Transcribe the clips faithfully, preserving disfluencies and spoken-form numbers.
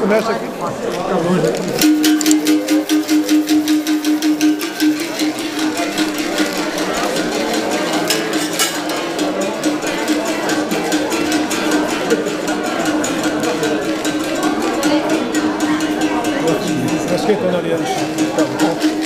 começa aqui. Fica longe aqui. Esquentando ali no chão.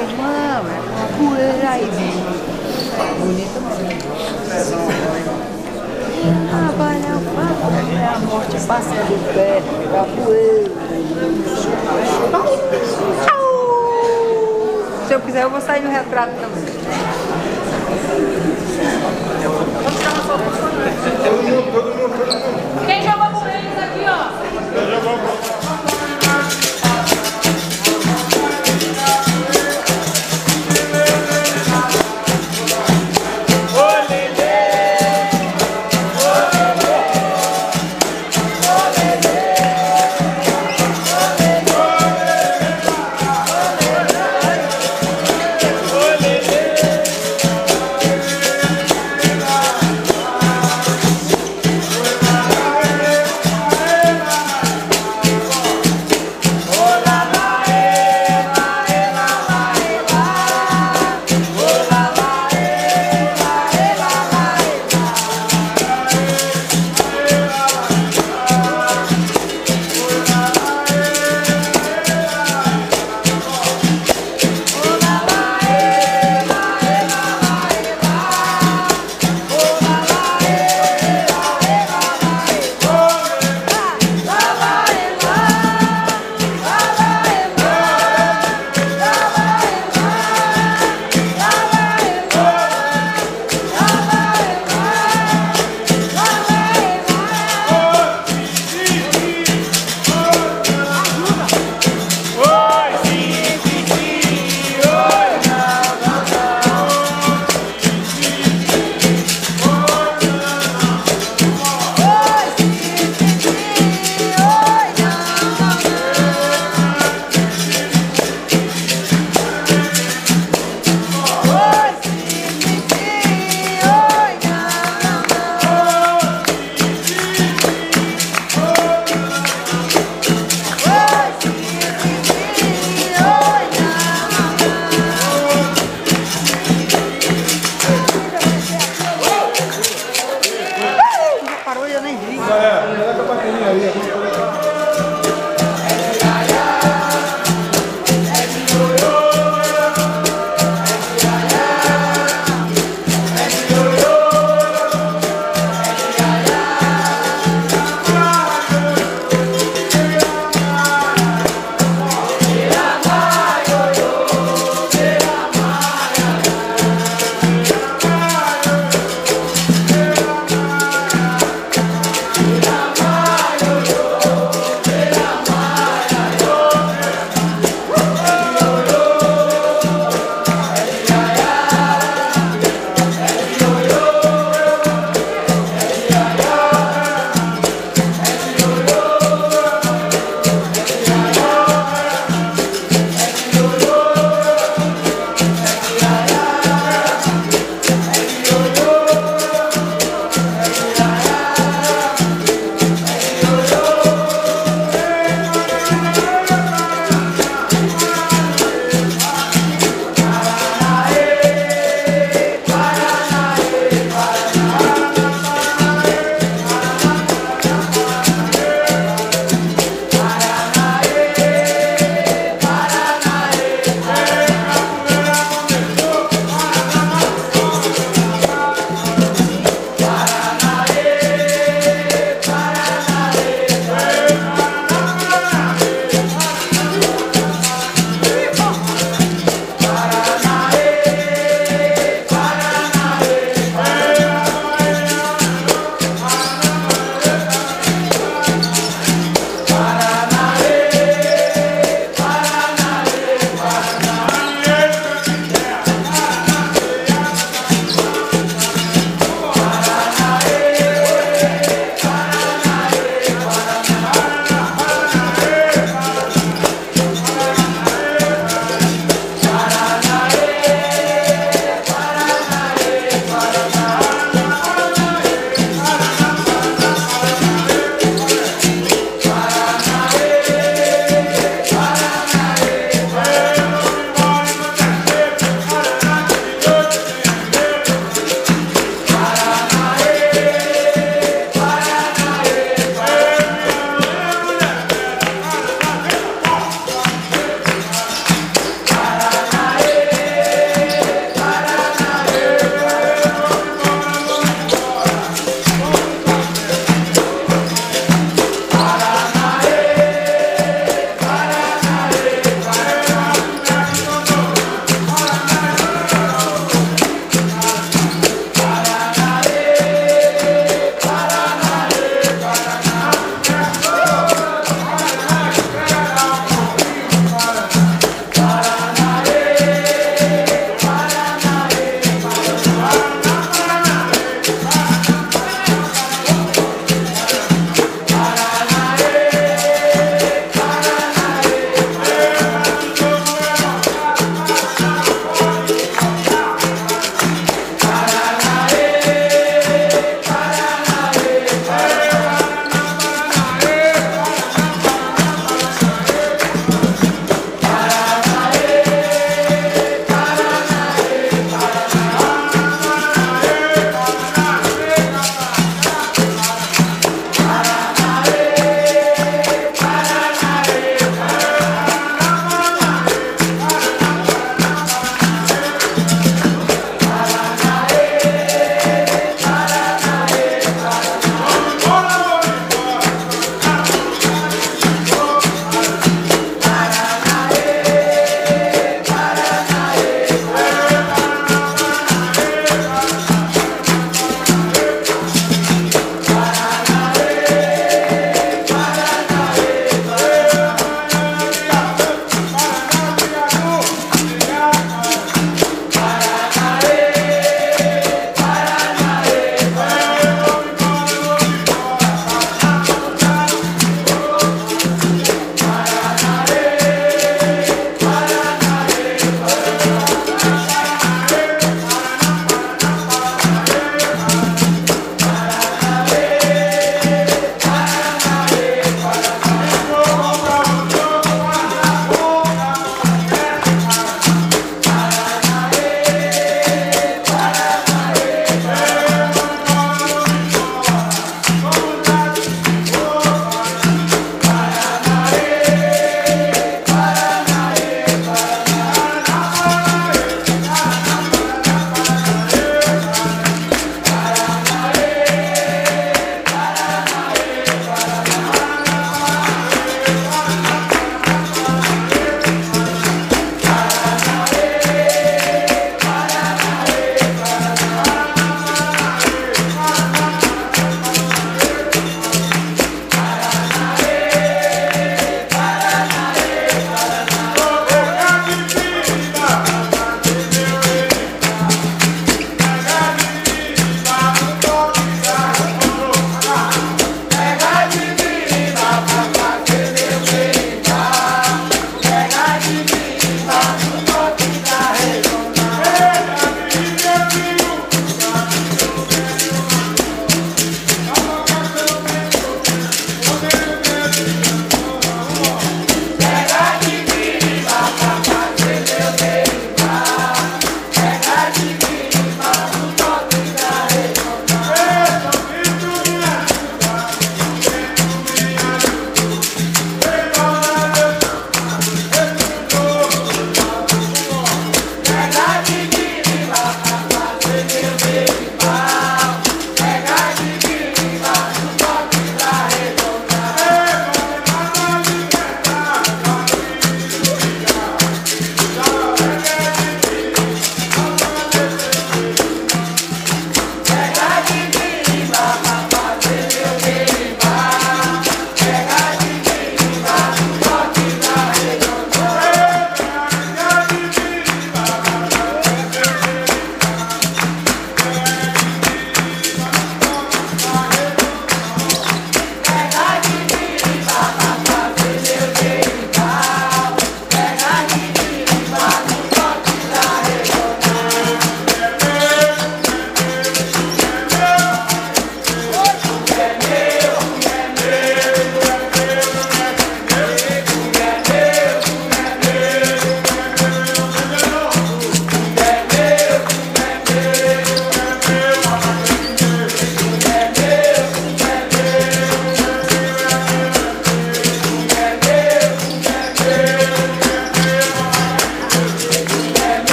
Irmão, é uma poeira aí, bonita mesmo. Trabalhar o papo, é a morte passando perto, é a poeira. Se eu quiser, eu vou sair no retrato também. Vamos tirar uma foto. Todo mundo, todo mundo, todo mundo. Quem jogou com eles aqui, ó? Eu jogou com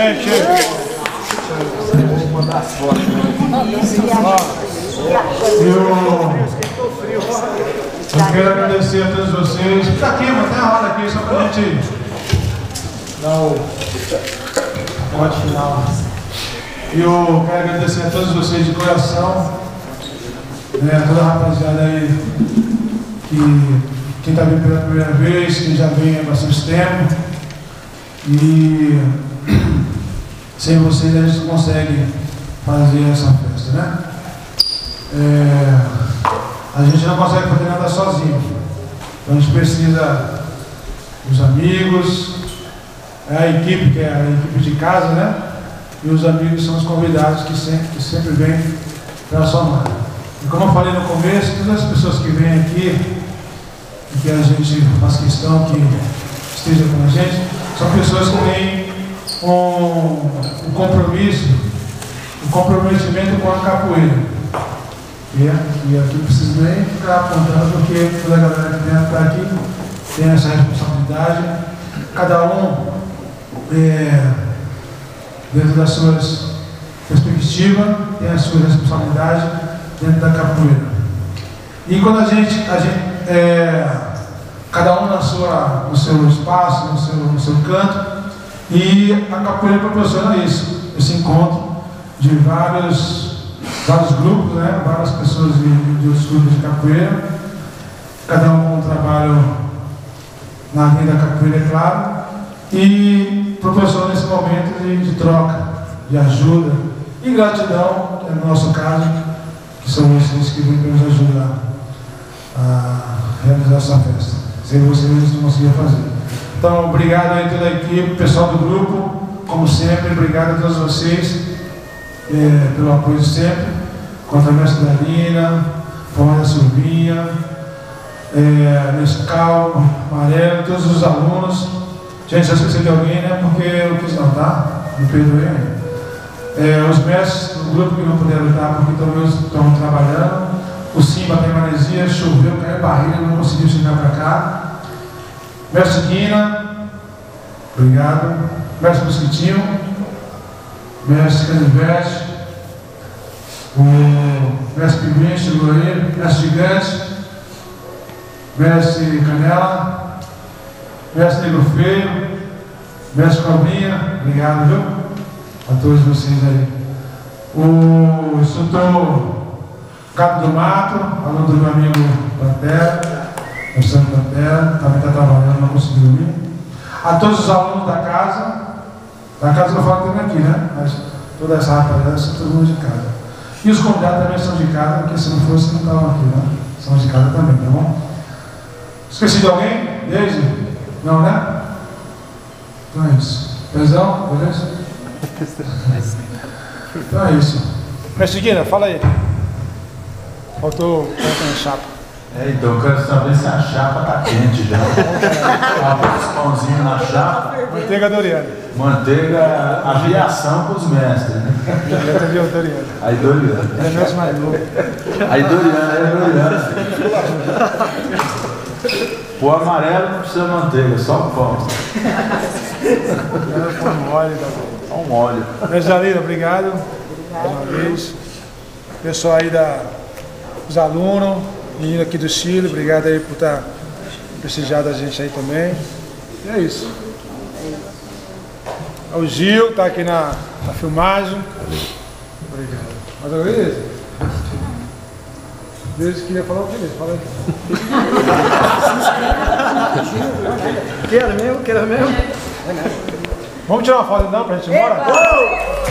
Gente, vou mandar as fotos. Eu, eu quero agradecer a todos vocês. Fica aqui, mas tem a roda aqui, só pra gente dar o pote final. Eu quero agradecer a todos vocês de coração, né, toda a rapaziada aí que quem está vindo pela primeira vez, que já vem há bastante tempo. E sem vocês a gente não consegue fazer essa festa, né? É, a gente não consegue fazer nada sozinho. Então a gente precisa dos amigos, é a equipe, que é a equipe de casa, né? E os amigos são os convidados que sempre, que sempre vêm para somar. E como eu falei no começo, todas as pessoas que vêm aqui, e que a gente faz questão que esteja com a gente, são pessoas que têm um, um compromisso, um comprometimento com a capoeira. E, e aqui não preciso nem ficar apontando, porque toda a galera que vem para aqui tem essa responsabilidade. Cada um, é, dentro das suas perspectivas, tem a sua responsabilidade dentro da capoeira. E quando a gente, a gente é, cada um na sua, no seu espaço, no seu, no seu canto, e a capoeira proporciona isso, esse encontro de vários, vários grupos, né, várias pessoas de, de outros grupos de capoeira, cada um com um trabalho na linha da capoeira, é claro, e proporciona esse momento de, de troca, de ajuda e gratidão, que é no nosso caso, que são vocês que vêm para nos ajudar a realizar essa festa. Sem vocês a gente não conseguia fazer. Então, obrigado aí a toda a equipe, pessoal do grupo, como sempre, obrigado a todos vocês é, pelo apoio sempre, contra a mestre da Lina, Forma da Silvinha, é, Nescal, Amarelo, todos os alunos. Gente, se eu esqueci de alguém, né? Porque eu quis não, tá? Me perdoe aí. É, os mestres do grupo que não puderam estar porque talvez estão trabalhando. O Simba tem maresia, choveu, caiu barriga, não conseguiu chegar para cá. Mestre Guina, obrigado. Mestre Mosquitinho, Mestre Canivete, o Mestre Pimenta chegou aí, Mestre Gigante, Mestre Canela, Mestre Negro Feio, Mestre Cobrinha, obrigado, viu? A todos vocês aí. O instrutor Capo do Mato, aluno do meu amigo Pantera, o Santo Pantera, também está trabalhando, não conseguiu vir. A todos os alunos da casa, da casa que eu falo que tem aqui, né? Mas toda essa rapaziada são todo mundo de casa. E os convidados também são de casa, porque se não fosse, não estavam aqui, né? São de casa também, tá bom? Esqueci de alguém? Desde? Não, né? Então é isso. Pezão, beleza? Então é isso. Mestre Guina, fala aí. Faltou ponto na chapa. É, então eu quero saber se a chapa tá quente já. Alguns pãozinhos na chapa. Manteiga Doriana. Manteiga, aviação para os mestres, né? Doriana. Aí Doriana. Ele é mesmo mais novo. Aí Doriana, aí Doriana. O amarelo não precisa manteiga, só o pão. Só um óleo também. Só um óleo. Mesalina, obrigado. Mais uma vez. Pessoal aí da, dos alunos, menino aqui do Chile, obrigado aí por estar prestigiado a gente aí também. E é isso. O Gil está aqui na, na filmagem. Obrigado. Mais uma vez? Deus queria falar o que mesmo? Fala aí. Quero mesmo? Quero mesmo? Vamos tirar uma foto então pra gente ir embora?